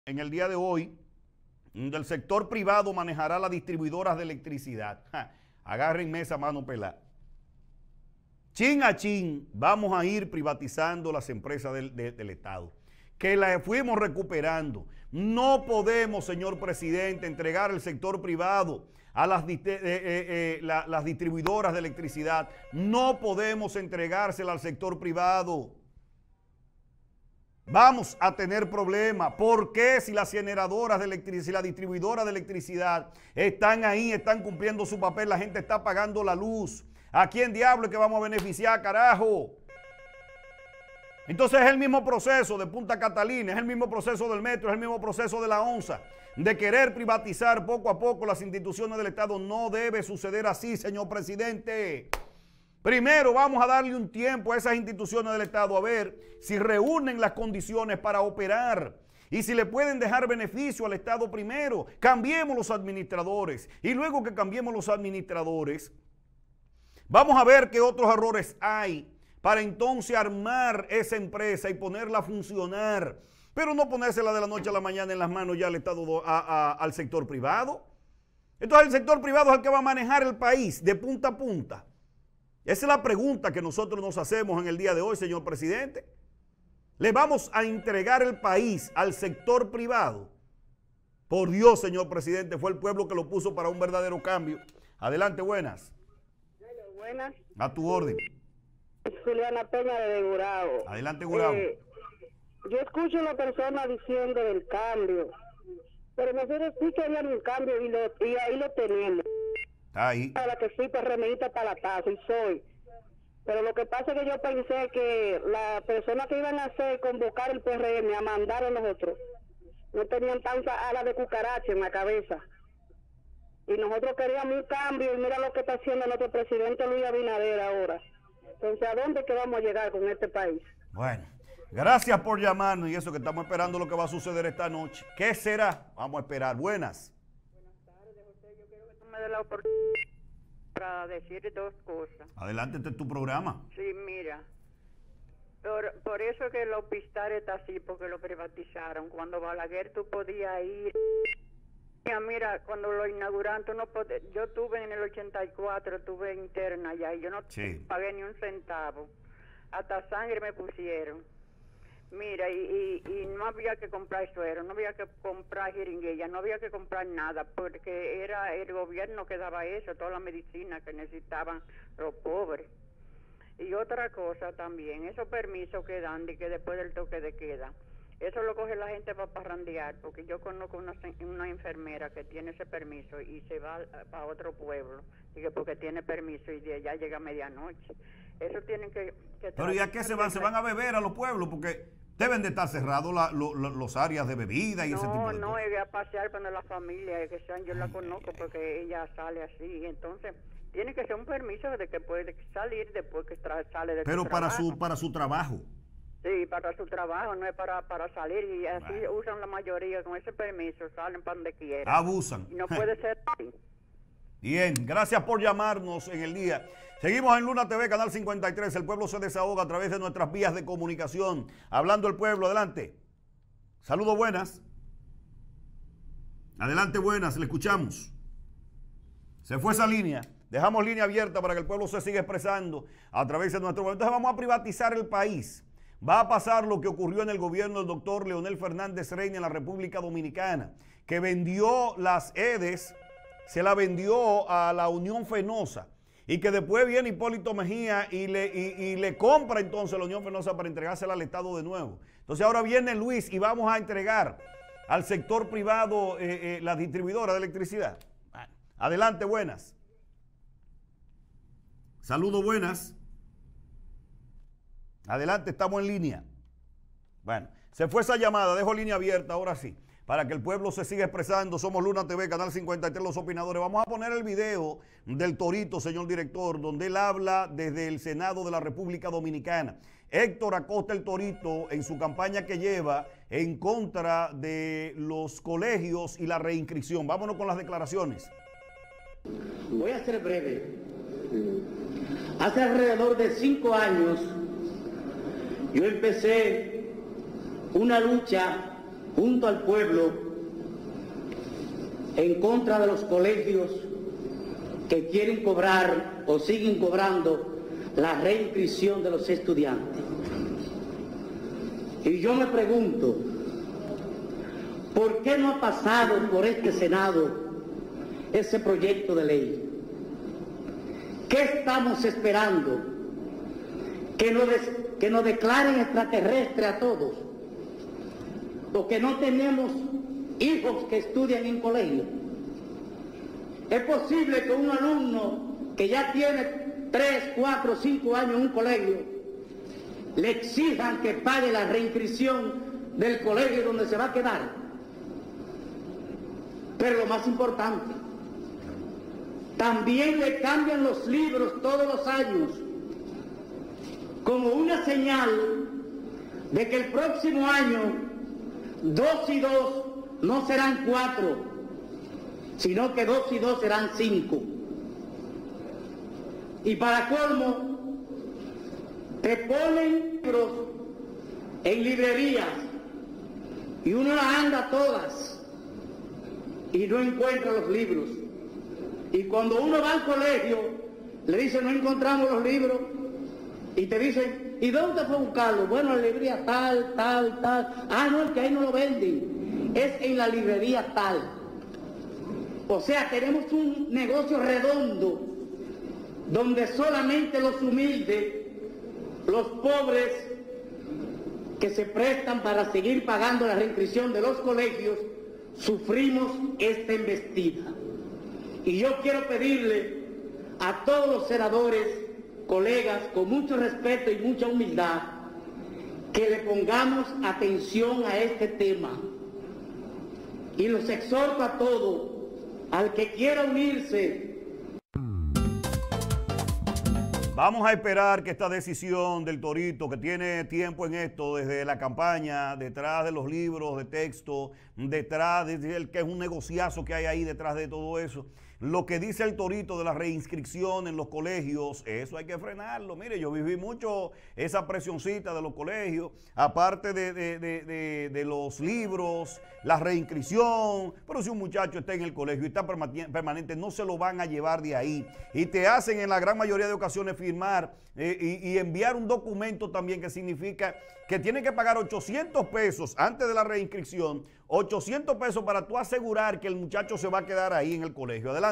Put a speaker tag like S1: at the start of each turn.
S1: en el día de hoy, del sector privado manejará las distribuidoras de electricidad. Agárrenme esa mano pelada. Chin a chin vamos a ir privatizando las empresas del Estado, que las fuimos recuperando. No podemos, señor presidente, entregar el sector privado a las distribuidoras de electricidad. No podemos entregársela al sector privado. Vamos a tener problemas. ¿Por qué si las generadoras de electricidad, si las distribuidoras de electricidad están ahí, están cumpliendo su papel, la gente está pagando la luz? ¿A quién diablo es que vamos a beneficiar, carajo? Entonces es el mismo proceso de Punta Catalina, es el mismo proceso del metro, es el mismo proceso de la ONSA, de querer privatizar poco a poco las instituciones del Estado. No debe suceder así, señor presidente. Primero vamos a darle un tiempo a esas instituciones del Estado a ver si reúnen las condiciones para operar y si le pueden dejar beneficio al Estado primero. Cambiemos los administradores y luego que cambiemos los administradores, vamos a ver qué otros errores hay para entonces armar esa empresa y ponerla a funcionar, pero no ponérsela de la noche a la mañana en las manos ya al Estado, al sector privado. Entonces el sector privado es el que va a manejar el país de punta a punta. Esa es la pregunta que nosotros nos hacemos en el día de hoy, señor presidente. ¿Le vamos a entregar el país al sector privado? Por Dios, señor presidente, fue el pueblo que lo puso para un verdadero cambio. Adelante, buenas.
S2: Buenas.
S1: A tu orden.
S2: Juliana Peña de Gurabo.
S1: Adelante, Gurabo.
S2: Yo escucho a la persona diciendo del cambio, pero nosotros sí queríamos un cambio y ahí lo tenemos.
S1: Está ahí.
S2: Para que fui PRMista para la paz y soy. Pero lo que pasa es que yo pensé que la persona que iban a hacer convocar el PRM a mandar a nosotros no tenían tanta ala de cucaracha en la cabeza. Y nosotros queríamos un cambio y mira lo que está haciendo nuestro presidente Luis Abinader ahora. Entonces, ¿a dónde que vamos a llegar con este país?
S1: Bueno, gracias por llamarnos y eso que estamos esperando lo que va a suceder esta noche. ¿Qué será? Vamos a esperar. Buenas.
S3: De la oportunidad para decir dos cosas.
S1: Adelante, este es tu programa.
S3: Sí, mira, por eso que los Pistares está así, porque lo privatizaron. Cuando Balaguer tú podías ir. Mira, cuando lo inauguraron, tú no podías. Yo tuve en el 84, tuve interna ya y yo no pagué ni un centavo. Hasta sangre me pusieron. Mira, y no había que comprar suero, no había que comprar jeringuilla, no había que comprar nada, porque era el gobierno que daba eso, toda la medicina que necesitaban los pobres. Y otra cosa también, esos permisos que dan de que después del toque de queda, eso lo coge la gente para parrandear, porque yo conozco una enfermera que tiene ese permiso y se va a otro pueblo, porque tiene permiso y de allá llega a medianoche. Eso tienen que
S1: pero ¿y a qué se van? ¿Se van a beber a los pueblos? Porque deben de estar cerrados los áreas de bebida y ese tipo de cosas.
S3: No, es a pasear cuando la familia, que sean, yo la conozco porque ella sale así, entonces tiene que ser un permiso de que puede salir después que sale de
S1: pero para su trabajo.
S3: Sí, para su trabajo, no es para salir y así usan la mayoría con ese permiso, salen para donde quieran.
S1: Abusan.
S3: Y no puede ser así.
S1: Bien, gracias por llamarnos en el día. Seguimos en Luna TV, Canal 53. El pueblo se desahoga a través de nuestras vías de comunicación. Hablando el pueblo, adelante. Saludos, buenas. Adelante, buenas, le escuchamos. Se fue esa línea. Dejamos línea abierta para que el pueblo se siga expresando a través de nuestro pueblo. Entonces vamos a privatizar el país. Va a pasar lo que ocurrió en el gobierno del doctor Leonel Fernández Reina en la República Dominicana, que vendió las EDES, se la vendió a la Unión Fenosa y que después viene Hipólito Mejía y le compra entonces la Unión Fenosa para entregársela al Estado de nuevo. Entonces ahora viene Luis y vamos a entregar al sector privado la distribuidora de electricidad. Adelante, buenas. Saludos, buenas. Adelante, estamos en línea. Bueno, se fue esa llamada, dejo línea abierta, ahora sí, para que el pueblo se siga expresando. Somos Luna TV, Canal 53, Los Opinadores. Vamos a poner el video del Torito, señor director, donde él habla desde el Senado de la República Dominicana. Héctor Acosta el Torito, en su campaña que lleva en contra de los colegios y la reinscripción. Vámonos con las declaraciones.
S4: Voy a ser breve. Hace alrededor de 5 años yo empecé una lucha junto al pueblo, en contra de los colegios que quieren cobrar o siguen cobrando la reinscripción de los estudiantes. Y yo me pregunto, ¿por qué no ha pasado por este Senado ese proyecto de ley? ¿Qué estamos esperando? ¿Que nos declaren extraterrestres a todos? ¿O que no tenemos hijos que estudian en colegio? ¿Es posible que un alumno que ya tiene 3, 4, 5 años en un colegio le exijan que pague la reinscripción del colegio donde se va a quedar? Pero lo más importante, también le cambian los libros todos los años, como una señal de que el próximo año 2 y 2 no serán 4, sino que 2 y 2 serán 5. Y para colmo, te ponen libros en librerías y uno las anda todas y no encuentra los libros. Y cuando uno va al colegio, le dicen, no encontramos los libros. Y te dicen, ¿y dónde fue a buscarlo? Bueno, en la librería tal, tal, tal. Ah, no, es que ahí no lo venden. Es en la librería tal. O sea, tenemos un negocio redondo donde solamente los humildes, los pobres que se prestan para seguir pagando la reinscripción de los colegios, sufrimos esta embestida. Y yo quiero pedirle a todos los senadores, colegas, con mucho respeto y mucha humildad, que le pongamos atención a este tema. Y los exhorto a todos, al que quiera unirse.
S1: Vamos a esperar que esta decisión del Torito, que tiene tiempo en esto, desde la campaña, detrás de los libros de texto, detrás de el que es un negociazo que hay ahí detrás de todo eso, lo que dice el Torito de la reinscripción en los colegios, eso hay que frenarlo. Mire, yo viví mucho esa presioncita de los colegios, aparte de los libros, la reinscripción, pero si un muchacho está en el colegio y está permanente, no se lo van a llevar de ahí. Y te hacen en la gran mayoría de ocasiones firmar y enviar un documento también que significa que tiene que pagar 800 pesos antes de la reinscripción, 800 pesos para tú asegurar que el muchacho se va a quedar ahí en el colegio. Adelante.